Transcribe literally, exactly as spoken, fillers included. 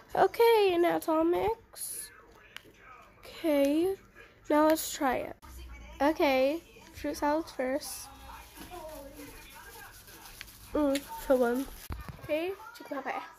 Okay, now it's all mixed. Okay, now let's try it. Okay, fruit salads first. Mmm, so good. Okay, chicken papaya.